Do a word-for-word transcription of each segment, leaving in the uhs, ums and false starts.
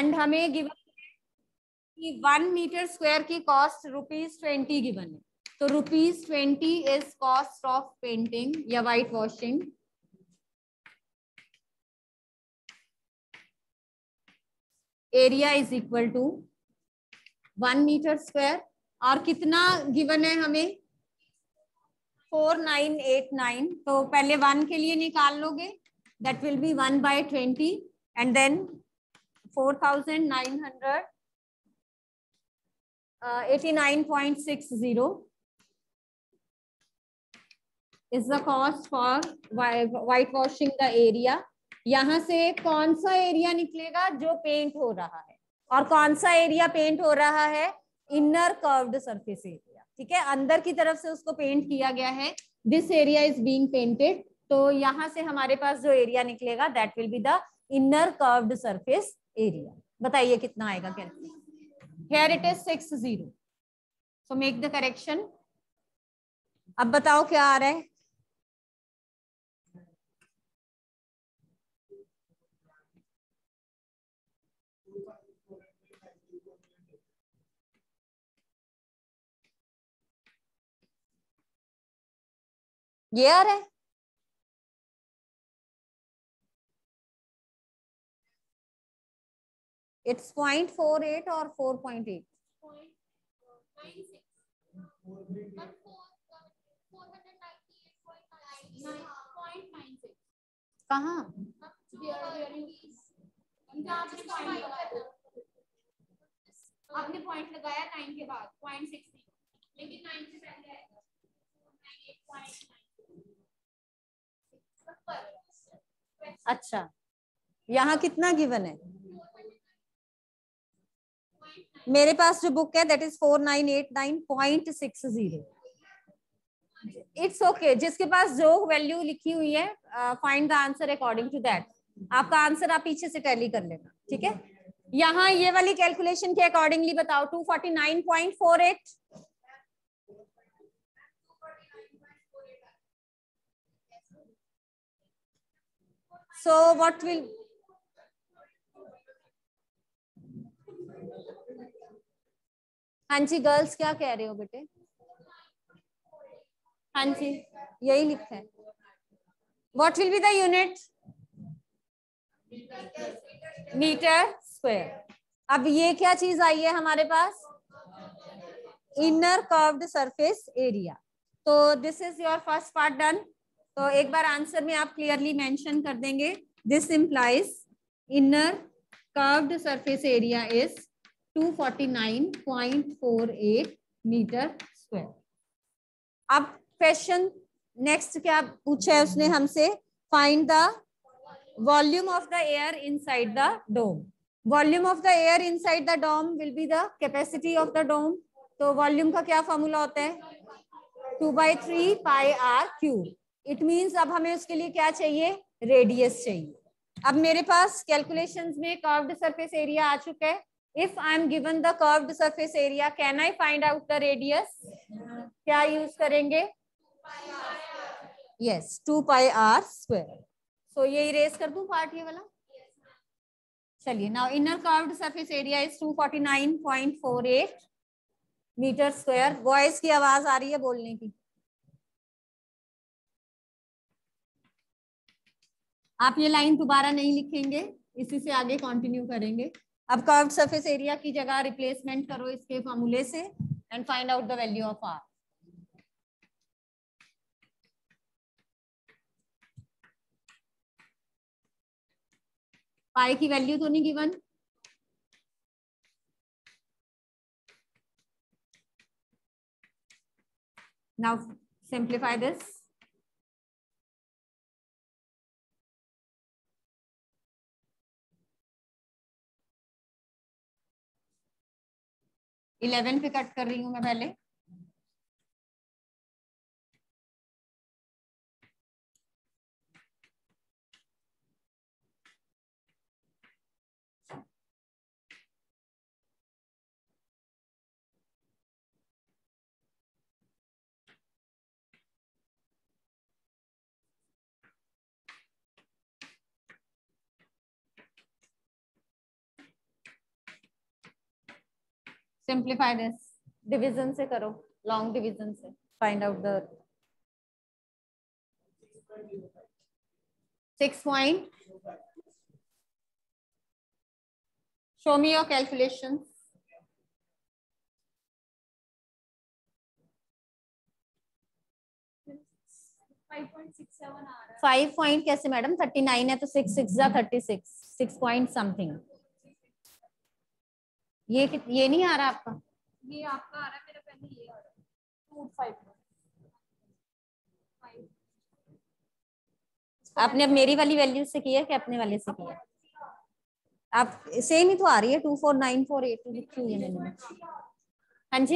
And हमें given कि one metre square की कॉस्ट रुपीज ट्वेंटी गिवन है, तो rupees twenty is cost of painting या white washing. Area is equal to one metre square, और कितना गिवन है हमें, फोर नाइन एट नाइन। तो पहले वन के लिए निकाल लोगे, that will be one by twenty and then four thousand nine hundred eighty nine point six zero is the cost for white washing the area. यहाँ से कौन सा एरिया निकलेगा, जो पेंट हो रहा है, और कौन सा एरिया पेंट हो रहा है, इनर कर्व्ड सरफेस एरिया। ठीक है, अंदर की तरफ से उसको पेंट किया गया है, this area is being painted. तो यहाँ से हमारे पास जो एरिया निकलेगा that will be the inner curved surface area. बताइए कितना आएगा calculate. Here it is six zero, so make the correction. अब बताओ क्या आ रहा है। ये आ रहा है, इट्स पॉइंट फोर एट और फोर पॉइंट एट। कहाँ आपने पॉइंट लगाया नाइन के बाद पॉइंट सिक्स, लेकिन नाइन से पहले आएगा अच्छा, यहाँ कितना गिवन है, मेरे पास जो बुक है that is four nine eight nine point six zero. It's okay, जिसके पास जो वैल्यू लिखी हुई है find the answer according to that. आपका आंसर आप पीछे से टैली कर लेना। ठीक है, यहाँ ये वाली कैलकुलेशन के अकॉर्डिंगली बताओ, two forty nine point four eight. So what will, हाँ जी गर्ल्स क्या कह रहे हो बेटे। हाँ जी यही लिखा है। What will be the unit, metre square. अब ये क्या चीज आई है हमारे पास, इनर कर्व्ड सरफेस एरिया। तो this is your first part done. तो एक बार आंसर में आप क्लियरली मेंशन कर देंगे, this implies inner curved surface area is two forty nine point four eight metre square. अब क्वेश्चन नेक्स्ट क्या पूछा है उसने हमसे, find the volume of the air inside the dome. Volume of the air inside the dome will be the capacity of the dome. तो वॉल्यूम का क्या फॉर्मूला होता है, two by three pi r cube. It means अब हमें उसके लिए क्या चाहिए, रेडियस चाहिए। अब मेरे पास कैलकुलेशंस में कर्व्ड सरफेस एरिया आ चुका है। If I am given the curved surface area, can I find out the radius, क्या यूज करेंगे, yes two pi are square. So ये इरेज कर दूं पार्ट ये वाला। चलिए, now inner curved surface area is two forty nine point four eight metre square. Voice की आवाज आ रही है बोलने की, आप ये लाइन दोबारा नहीं लिखेंगे, इसी से आगे कंटिन्यू करेंगे। अब कर्व्ड सरफेस एरिया की जगह रिप्लेसमेंट करो इसके फॉर्मूले से and find out the value of r. Pi की वैल्यू तो नहीं given, now simplify this. Eleven पे कट कर रही हूं मैं पहले। सिंप्लीफाई दिस, डिवीजन से करो, लॉन्ग डिवीजन से find out the six point. Show me your calculation. Five point कैसे मैडम, थर्टी नाइन है तो सिक्स सिक्स जा thirty six, six point something. ये ये नहीं आ रहा आपका, ये आपका आ रहा है, मेरा पहले ये आ रहा है टू फाइव. आपने अब मेरी वाली वैल्यू से किया कि अपने वाले से किया? आप सेम ही तो आ रही है, two four nine four eight लिखी हुई है मैंने. हाँ जी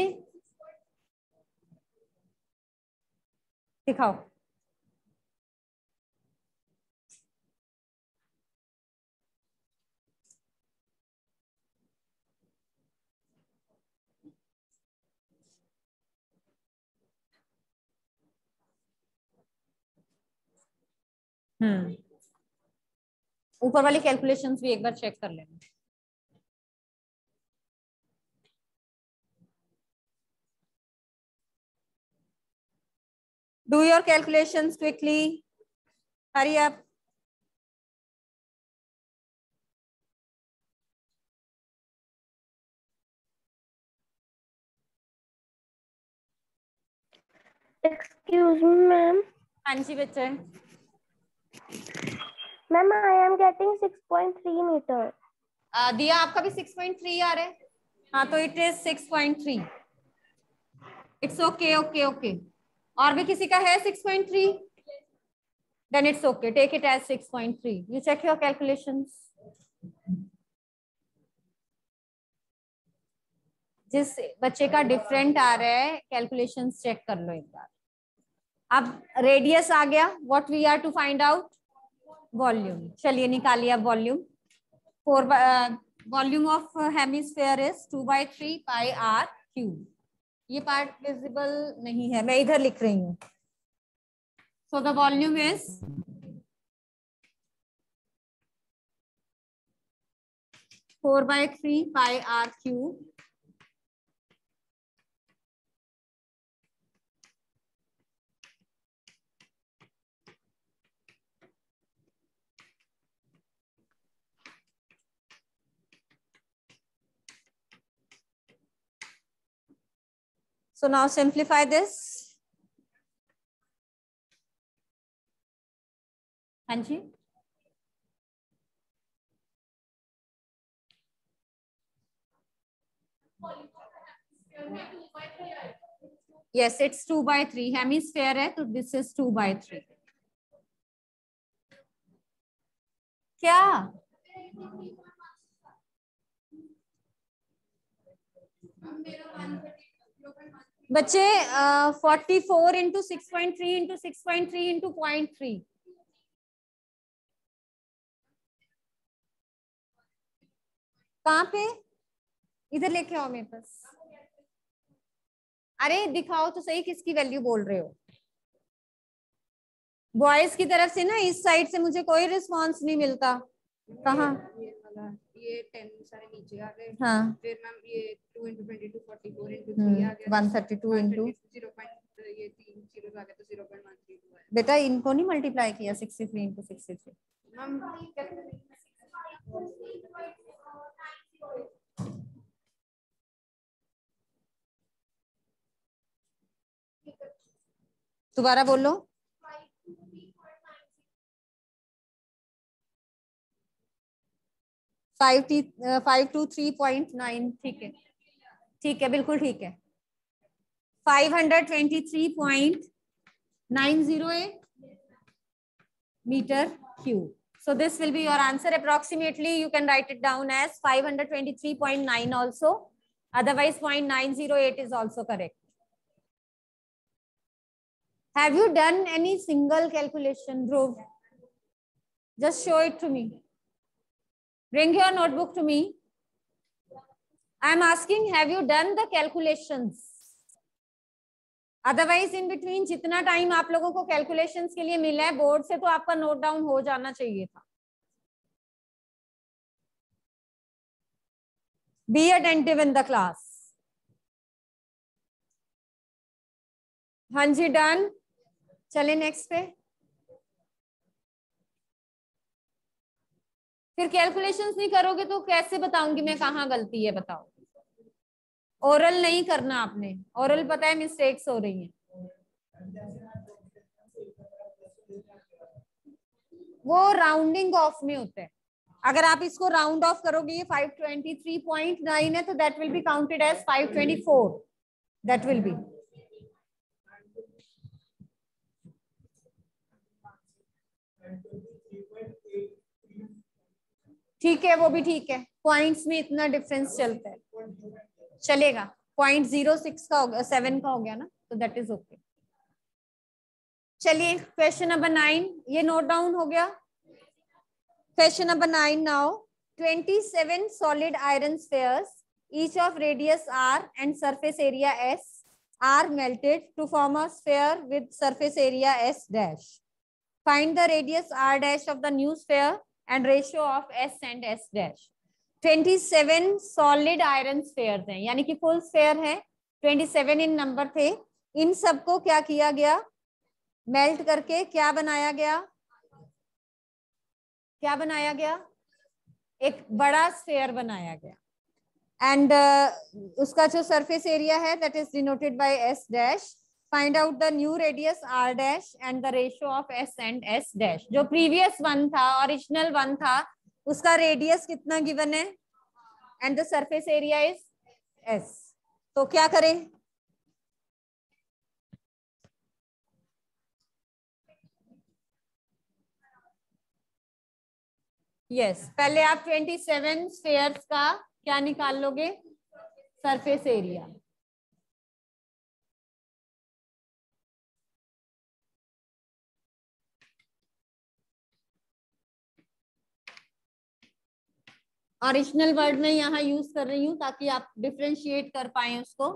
दिखाओ. हम्म ऊपर वाली कैलकुलेशंस भी एक बार चेक कर लेना. Do your calculations quickly. Hurry up. Excuse me, ma'am. हाँ जी बच्चे. Ma'am, I am getting six point three meter. आ, दिया आपका भी सिक्स पॉइंट थ्री आ रहा है. हाँ तो it is six point three. It's okay okay okay. और भी किसी का है six point three? Then it's okay. Take it as six point three. You check your calculations. जिस बच्चे का डिफरेंट आ रहा है कैलकुलेशंस चेक कर लो एक बार. अब रेडियस आ गया. What we are to find out? Volume. चलिए निकालिए अब volume. For volume of hemisphere is two by three pi r cube. ये पार्ट विजिबल नहीं है, मैं इधर लिख रही हूँ. So the volume is four by three pi r cube. So now simplify this. हाँ जी. Yes, it's two by three. Hemisphere है तो this is two by three. क्या? बच्चे forty four into six point three into six point three into point three. कहाँ पे? इधर लेके आओ मेरे पास. अरे दिखाओ तो सही किसकी वैल्यू बोल रहे हो. बॉयज की तरफ से ना इस साइड से मुझे कोई रिस्पांस नहीं मिलता. कहाँ? ये टेन सारे नीचे आ गए. हाँ. फिर मैम ये two into twenty two forty four into three आ गया. One thirty two into zero point ये तीन जीरो आ गया तो zero point one three two है. बेटा इनको नहीं मल्टीप्लाई किया sixty three into sixty three. Ma'am दोबारा बोलो. फाइव टी five two three point nine. ठीक है ठीक है बिल्कुल ठीक है. Five hundred twenty three point nine zero eight meter cube. So this will be your answer. Approximately you can write it down as five hundred twenty-three point nine also. Otherwise zero point nine zero eight is also correct. Have you done any single calculation, Dhruv? Just show it to me. Bring your notebook to me. I am asking, have you done the calculations? Otherwise in between जितना time आप लोगों को calculations के लिए मिला है board से तो आपका नोट डाउन हो जाना चाहिए था. Be attentive in the class. हाँ जी डन। चले नेक्स्ट पे। फिर कैलकुलेशंस नहीं करोगे तो कैसे बताऊंगी मैं कहाँ गलती है, बताओ। ओरल नहीं करना आपने, ओरल पता है मिस्टेक्स हो रही हैं, वो राउंडिंग ऑफ में होता है। अगर आप इसको राउंड ऑफ करोगे, ये five twenty three point nine है तो that will be counted as five twenty four, that will be. ठीक है, वो भी ठीक है, पॉइंट्स में इतना डिफरेंस चलता है, चलेगा। पॉइंट जीरो सिक्स का हो गया, सेवन का हो गया ना, तो दैट इज ओके। चलिए क्वेश्चन नंबर नाइन, ये नोट डाउन हो गया। Question number nine now, twenty seven solid iron spheres, each of radius r and surface area s, are melted to form a sphere with surface area s dash. Find the radius r dash of the new sphere and ratio of s and s dash. Twenty seven solid iron spheres हैं, यानी कि full sphere है, twenty seven in number थे। इन सबको क्या किया गया, मेल्ट करके क्या बनाया गया, क्या बनाया गया, एक बड़ा स्फेयर बनाया गया। एंड uh, उसका जो सरफेस एरिया है that is denoted by s dash. Find out the new radius r dash and the ratio of S and S dash. जो प्रीवियस वन था, ओरिजिनल वन था, उसका रेडियस कितना गिवन है and the surface area is s. तो क्या करें, yes yes, पहले आप ट्वेंटी सेवन स्फेयर्स का क्या निकाल लोगे, सरफेस एरिया। ओरिजिनल वर्ड में यहाँ यूज कर रही हूँ ताकि आप डिफरेंशिएट कर पाए उसको।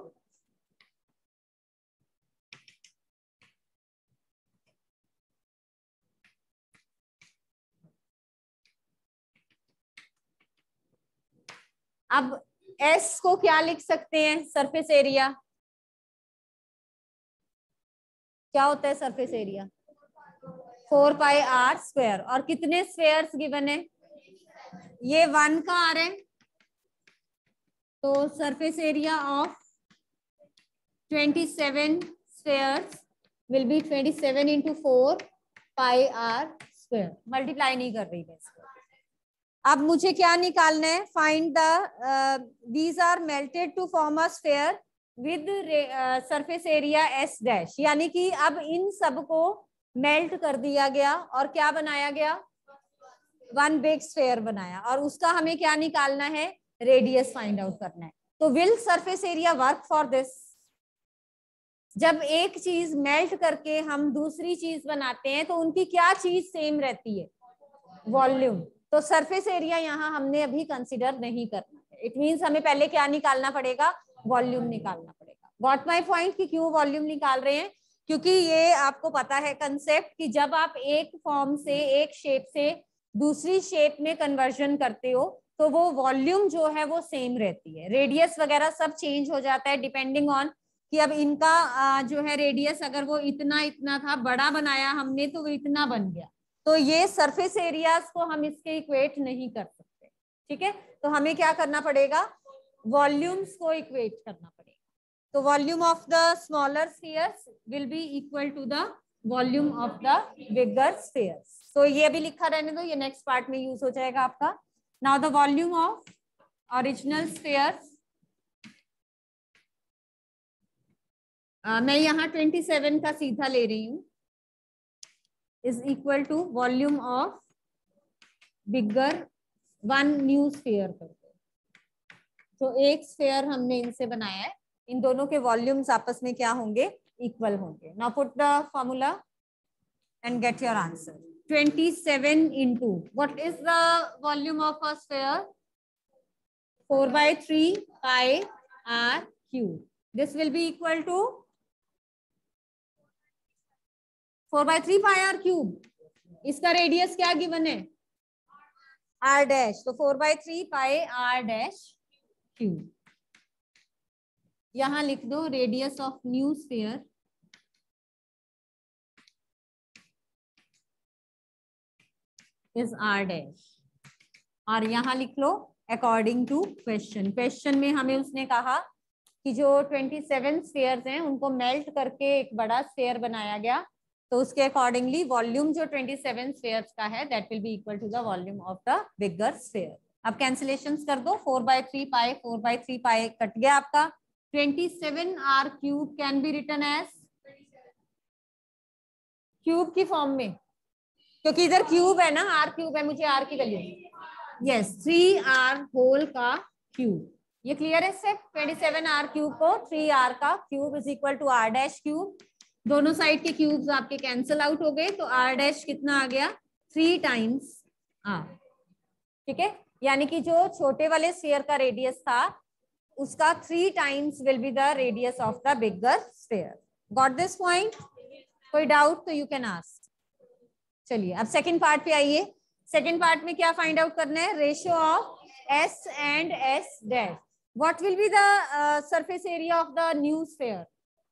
अब S को क्या लिख सकते हैं, सरफेस एरिया क्या होता है, surface area four pi are square. और कितने स्फेयर्स गिवन है, ये वन का आ रहा है, तो surface area of twenty seven spheres will be twenty seven into four pi are square. Multiply नहीं कर रही मैं इसको। अब मुझे क्या निकालना है, find the these are melted to form a sphere with surface area s dash. यानी कि अब इन सब को मेल्ट कर दिया गया और क्या बनाया गया, वन बिग स्फेयर बनाया, और उसका हमें क्या निकालना है, रेडियस फाइंड आउट करना है। तो will surface area work for this. जब एक चीज मेल्ट करके हम दूसरी चीज बनाते हैं तो उनकी क्या चीज सेम रहती है, वॉल्यूम। तो सरफेस एरिया यहाँ हमने अभी कंसिडर नहीं करना है। इट मींस हमें पहले क्या निकालना पड़ेगा, वॉल्यूम निकालना पड़ेगा। गॉट माय पॉइंट कि क्यों वॉल्यूम निकाल रहे हैं, क्योंकि ये आपको पता है कंसेप्ट कि जब आप एक फॉर्म से, एक शेप से दूसरी शेप में कन्वर्जन करते हो तो वो वॉल्यूम जो है वो सेम रहती है। रेडियस वगैरह सब चेंज हो जाता है डिपेंडिंग ऑन कि अब इनका जो है रेडियस अगर वो इतना इतना था, बड़ा बनाया हमने तो वो इतना बन गया। तो ये सरफेस एरियाज को हम इसके इक्वेट नहीं कर सकते, ठीक है। तो हमें क्या करना पड़ेगा, वॉल्यूम्स को इक्वेट करना पड़ेगा। तो volume of the smaller spheres will be equal to the volume of the bigger spheres. तो ये अभी लिखा रहने दो, ये नेक्स्ट पार्ट में यूज हो जाएगा आपका। Now the volume of original spheres, मैं यहाँ ट्वेंटी सेवन का सीधा ले रही हूँ, is equal to volume of bigger one new sphere करके। तो एक स्फीयर हमने इनसे बनाया है, इन दोनों के वॉल्यूम्स आपस में क्या होंगे, इक्वल होंगे। Now put the formula and get your answer. Twenty seven into what is the volume of a sphere, four by three pi r cube. This will be equal to four by three pi r cube. इसका radius क्या given है, are dash, तो four by three pi r dash cube. यहां लिख दो radius of new sphere is r dash. और यहाँ लिख लो अकॉर्डिंग टू क्वेश्चन। क्वेश्चन में हमें उसने कहा कि जो सत्ताईस स्फीयर्स हैं उनको मेल्ट करके एक बड़ा स्फीयर बनाया गया, तो उसके अकॉर्डिंगली वॉल्यूम जो सत्ताईस स्फीयर्स का है that will be equal to the volume of the bigger sphere. अब कैंसिलेशंस कर दो, four by three pi, four by three pi cut गया आपका। सत्ताईस r cube can be written as cube की फॉर्म में, क्योंकि इधर क्यूब है ना, आर क्यूब है, मुझे आर की value, yes three r whole का क्यूब। ये क्लियर है स्टेप? सत्ताईस आर क्यूब को थ्री आर का cube is equal to r dash cube. दोनों साइड के क्यूब्स आपके कैंसिल आउट हो गए, तो आर डैश कितना आ गया? Three times r. ठीक है, यानी कि जो छोटे वाले स्फीयर का रेडियस था उसका three times will be the radius of the bigger sphere. Got this point? कोई डाउट तो यू कैन आस्क। चलिए अब सेकंड पार्ट पे आइए। सेकंड पार्ट में क्या फाइंड आउट करना है? Ratio of S and S dash. What will be the surface area of the new sphere?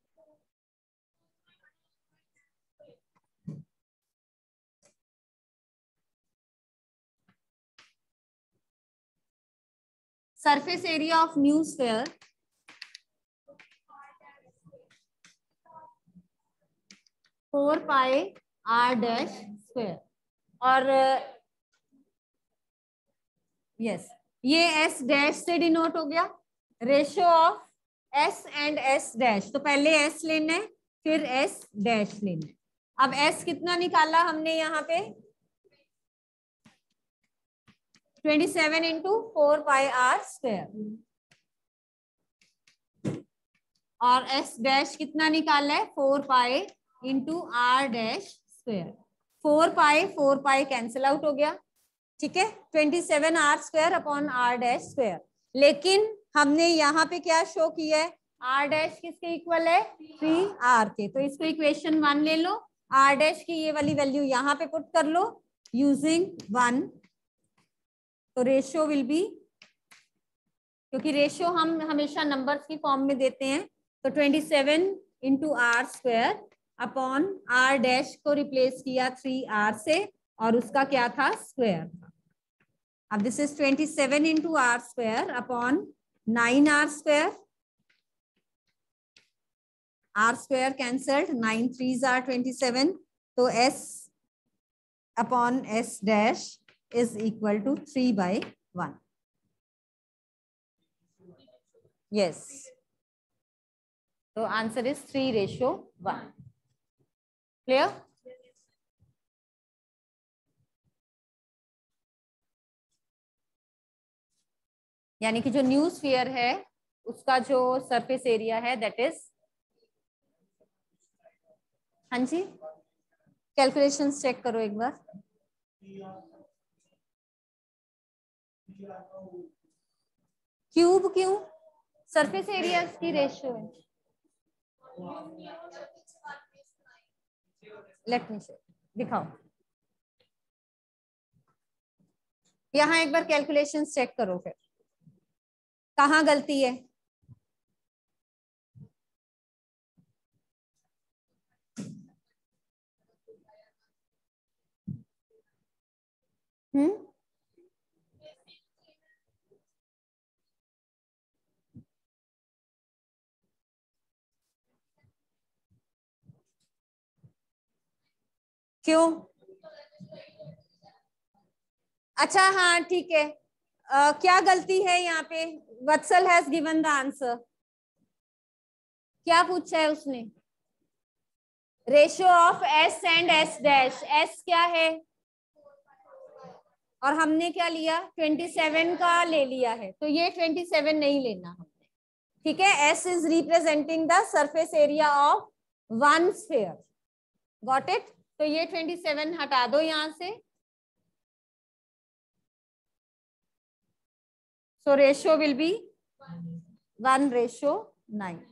Surface area of new sphere four pi r dash square. और yes yes, ये s dash से denote हो गया। Ratio of S and S dash, तो पहले S लेना है फिर एस डैश लेना है। अब एस कितना निकाला हमने यहाँ पे? सत्ताईस into four pi are square. और एस डैश कितना निकाला है? Four pi into R dash square. Four pi four pi cancel out हो गया, ठीक है, सत्ताईस R square upon R dash square. लेकिन हमने यहाँ पे क्या शो किया है? आर डैश किसके इक्वल है? थ्री आर के। तो इसको इक्वेशन वन ले लो, आर डैश की ये वाली वैल्यू यहाँ पे पुट कर लो यूजिंग वन। तो रेशियो विल बी, क्योंकि रेशियो हम हमेशा नंबर्स की फॉर्म में देते हैं, तो twenty seven into R square upon R dash को रिप्लेस किया थ्री आर से, और उसका क्या था? स्क्वायर था। अब this is twenty seven into R square upon nine R square. R square cancelled, nine threes R twenty seven, तो S upon S dash is equal to three by one. Yes, तो answer is three ratio one. Clear? यानी कि जो new sphere है उसका जो surface area है that is, हाँ जी, कैलकुलेशंस चेक करो एक बार। क्यूब क्यों? सरफेस एरिया की रेशियो है। लेट मी से दिखाओ, यहां एक बार कैलकुलेशंस चेक करो, फिर कहाँ गलती है? हम्म क्यों? अच्छा हाँ ठीक है, uh, क्या गलती है यहाँ पे? Vatsal has given the answer. क्या पूछा है उसने? Ratio of S and S dash. S क्या है? और हमने क्या लिया? सत्ताईस का ले लिया है, तो ये सत्ताईस नहीं लेना हमने, ठीक है। S is representing the surface area of one sphere. Got it? तो ये सत्ताईस हटा दो यहां से, so ratio will be one ratio nine.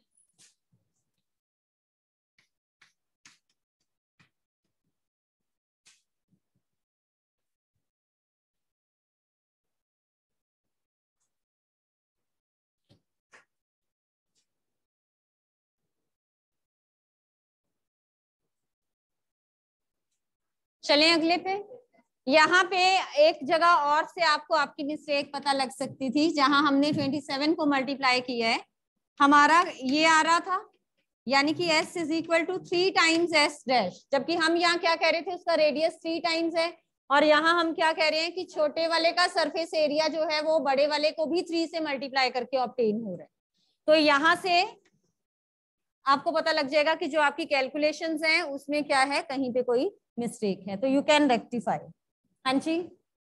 चलें अगले पे। यहाँ पे एक जगह और से आपको आपकी मिस्टेक पता लग सकती थी, जहां हमने सत्ताईस को मल्टीप्लाई किया है, हमारा ये आ रहा था, यानी कि s is equal to three times S dash, जबकि हम यहाँ क्या कह रहे थे, उसका रेडियस थ्री टाइम्स है, और यहाँ हम क्या कह रहे हैं कि छोटे वाले का सरफेस एरिया जो है वो बड़े वाले को भी थ्री से मल्टीप्लाई करके ऑब्टेन हो रहा है। तो यहाँ से आपको पता लग जाएगा कि जो आपकी कैलकुलेशंस हैं उसमें क्या है, कहीं पे कोई मिस्टेक है, तो यू कैन रेक्टिफाई। हाँ जी,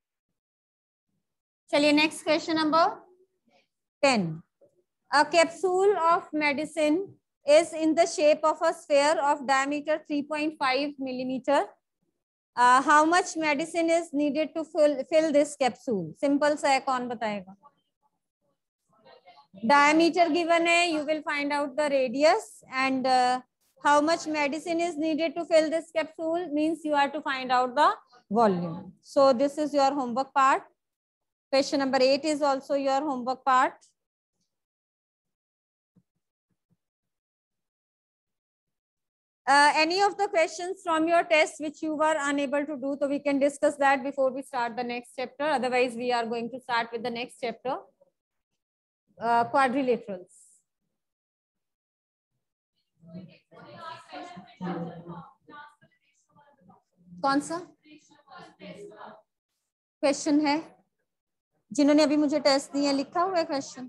चलिए next question number ten. A capsule of medicine is in the shape of a sphere of diameter three point five millimeter. Uh, how much medicine is needed to fill fill this capsule? Simple सा है, कौन बताएगा? Diameter given है, you will find out the radius, and uh, how much medicine is needed to fill this capsule means you are to find out the volume. So this is your homework part. Question number eight is also your homework part. Uh, any of the questions from your test which you were unable to do, so we can discuss that before we start the next chapter. Otherwise, we are going to start with the next chapter, uh, quadrilaterals. कौन सा question है? जिन्होंने अभी मुझे test दिया लिखा हुआ है क्वेश्चन?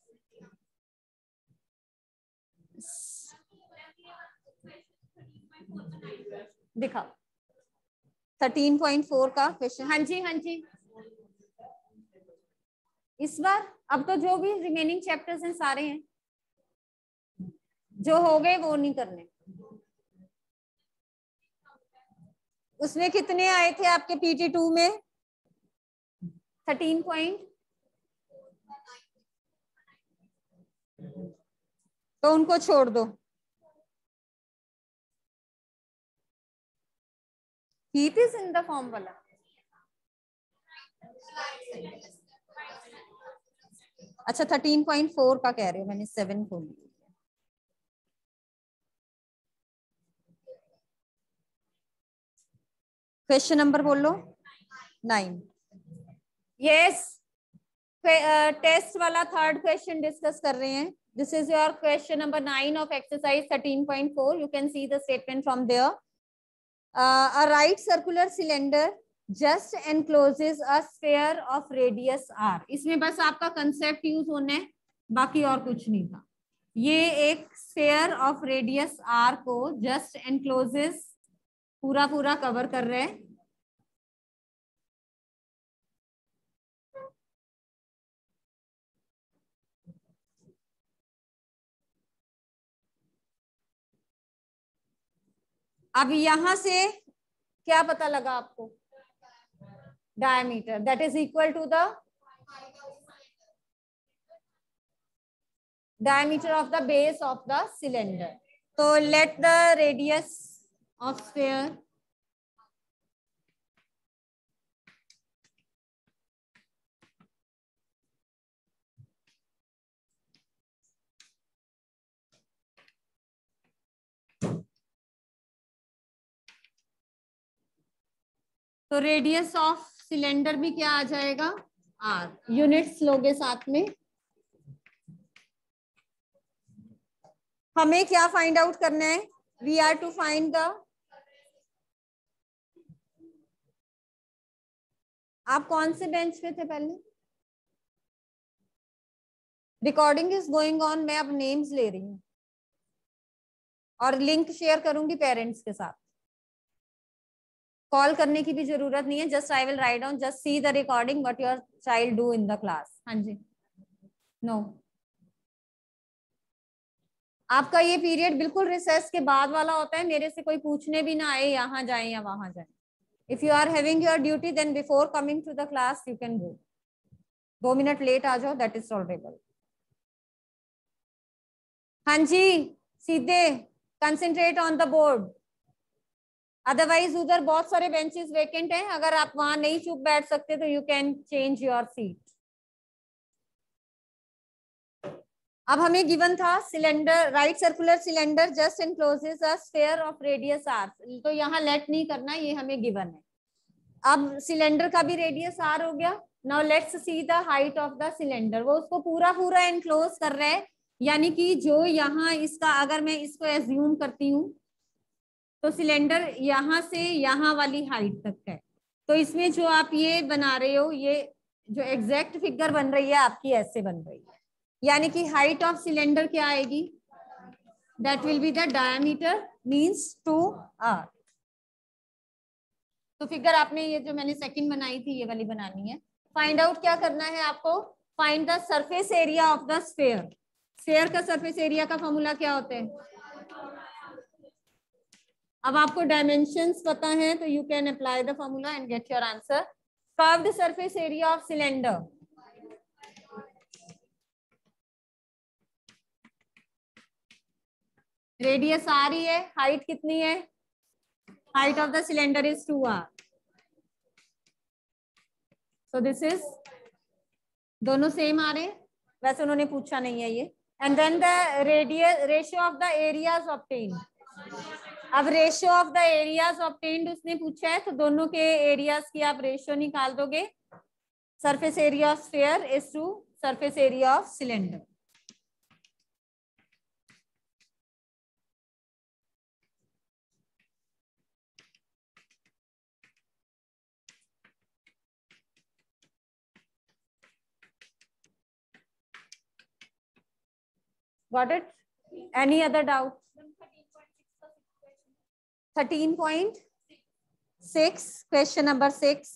दिखा थर्टीन पॉइंट फोर का क्वेश्चन। हाँ जी, हाँ जी, इस बार अब तो जो भी रिमेनिंग चैप्टर्स हैं सारे हैं, जो हो गए वो नहीं करने। उसमें कितने आए थे आपके पीटी टू में? थर्टीन पॉइंट, तो उनको छोड़ दो। Heat is in the form वाला, अच्छा थर्टीन पॉइंट फोर का कह रहे हो, मैंने सेवन खोल लिया। क्वेश्चन नंबर बोलो, नाइन। यस, टेस्ट वाला थर्ड क्वेश्चन डिस्कस कर रहे हैं। This is your question number nine of exercise thirteen point four. You can see the statement from there. Uh, a right circular cylinder just encloses a sphere of radius r. इसमें बस आपका concept use होना है, बाकी और कुछ नहीं था। ये एक स्फेयर ऑफ रेडियस r को जस्ट एनक्लोजेस, पूरा पूरा कवर कर रहे हैं। अब यहां से क्या पता लगा आपको? Diameter that is equal to the diameter of the base of the cylinder. तो let the radius of sphere तो रेडियस ऑफ सिलेंडर भी क्या आ जाएगा? आर। यूनिट्स लोगे साथ में। हमें क्या फाइंड आउट करना है? We are to find the, आप कौन से बेंच पे थे पहले? रिकॉर्डिंग इज गोइंग ऑन, मैं अब नेम्स ले रही हूँ और लिंक शेयर करूंगी पेरेंट्स के साथ। कॉल करने की भी जरूरत नहीं है, just I will write down, just see the recording what your child do in the class. हाँ जी, नो no. आपका ये पीरियड बिल्कुल रिसेस के बाद वाला होता है, मेरे से कोई पूछने भी ना आए यहाँ जाए या वहां जाए। If you are having your duty then before coming to the class you can go. दो मिनट लेट आ जाओ, दैट इज टॉलरेबल। हाँ जी, सीधे concentrate on the board, otherwise उधर बहुत सारे बेंचेस वेकेंट हैं, अगर आप वहां नहीं चुप बैठ सकते तो you can change your seat. अब हमें गिवन था cylinder, right circular cylinder just encloses a sphere of radius R. तो यहाँ लेट नहीं करना, ये हमें गिवन है। अब सिलेंडर का भी रेडियस आर हो गया. Now let's see the height of the cylinder. वो उसको पूरा पूरा एनक्लोज कर रहा है, यानी कि जो यहाँ इसका, अगर मैं इसको एज्यूम करती हूँ तो सिलेंडर यहाँ से यहाँ वाली हाइट तक है. तो इसमें जो आप ये बना रहे हो, ये जो एग्जैक्ट फिगर बन रही है आपकी ऐसे बन रही है, यानी कि हाइट ऑफ सिलेंडर क्या आएगी, that will be the diameter means two R. तो फिगर आपने ये जो मैंने सेकंड बनाई थी ये वाली बनानी है. फाइंड आउट क्या करना है आपको, find the surface area of the sphere. Sphere का सरफेस एरिया का फॉर्मूला क्या होता है. अब आपको डायमेंशंस पता है तो you can apply the formula and get your answer. Curved surface area of cylinder, radius आ रही है, हाइट कितनी है, height of the cylinder is two R. So this is, दोनों सेम आ रहे हैं, वैसे उन्होंने पूछा नहीं है ये. And then the radius ratio of the areas obtained. अब ratio of the areas obtained उसने पूछा है, तो दोनों के एरियाज की आप रेशियो निकाल दोगे. Surface area of sphere is to surface area of cylinder. Got it? Any other doubt? thirteen point six, question number six.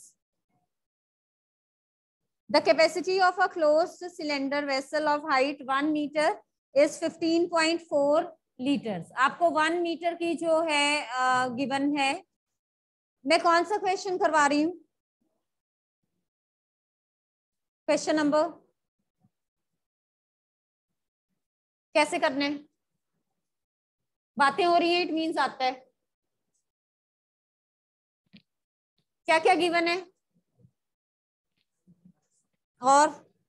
The capacity of a closed cylinder vessel of height one meter is fifteen point four liters. आपको one meter की जो है given uh, है. मैं कौन सा question करवा रही हूँ, क्वेश्चन नंबर, कैसे करने, बातें हो रही हैं, इट मीन्स आता है. क्या क्या गिवन है, और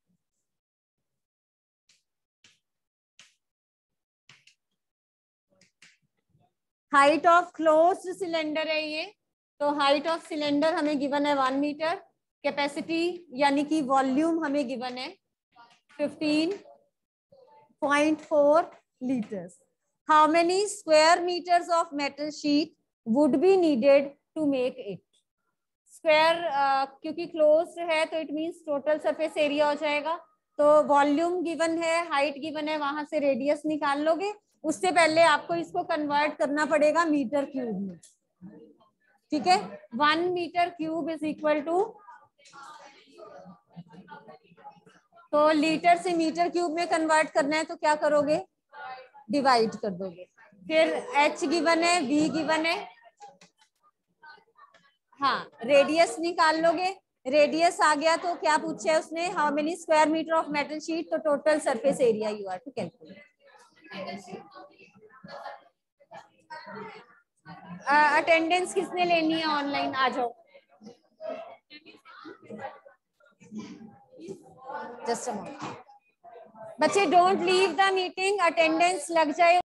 हाइट ऑफ क्लोज्ड सिलेंडर है ये. तो हाइट ऑफ सिलेंडर हमें गिवन है वन मीटर. कैपेसिटी यानी कि वॉल्यूम हमें गिवन है fifteen point four liters. How many square meters of metal sheet would be needed to make it? Square uh, क्योंकि closed है तो it means total surface area हो जाएगा. तो वॉल्यूम गिवन है, हाइट गिवन है, वहां से रेडियस निकाल लोगे. उससे पहले आपको इसको कन्वर्ट करना पड़ेगा मीटर क्यूब में. ठीक है, one metre cube is equal to, तो लीटर से मीटर क्यूब में कन्वर्ट करना है तो क्या करोगे, डिवाइड कर दोगे. फिर h गिवन है, v गिवन है, हाँ रेडियस निकाल लोगे. रेडियस आ गया तो क्या पूछा है उसने, how many square metre of metal sheet, तो total surface area you are to calculate. Attendance किसने लेनी है ऑनलाइन, आ जाओ. जस्ट अ मोमेंट बच्चे, don't leave the meeting, attendance लग जाए.